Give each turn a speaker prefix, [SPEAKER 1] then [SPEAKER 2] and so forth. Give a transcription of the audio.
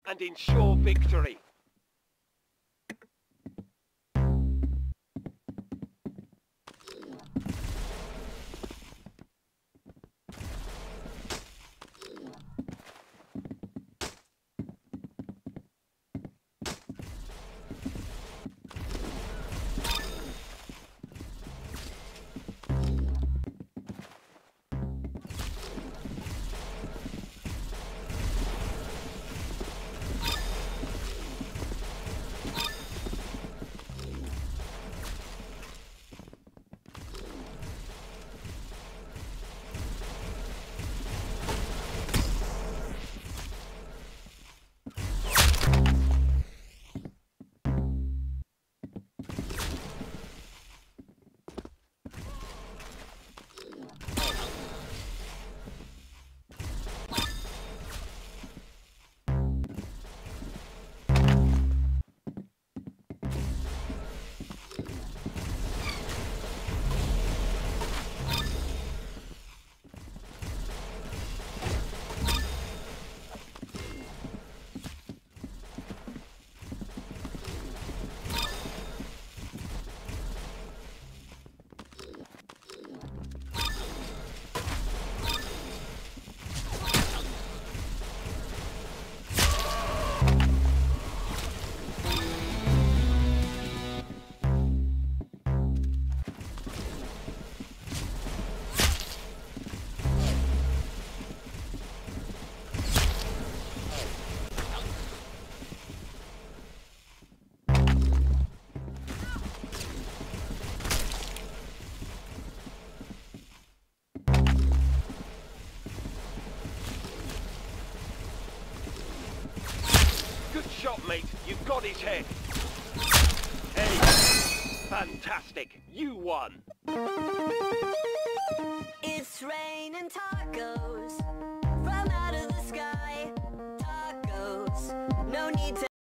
[SPEAKER 1] and ensure victory. Good shot, mate. You got his head. Hey, fantastic. You won.
[SPEAKER 2] It's raining tacos from out of the sky. Tacos, no need to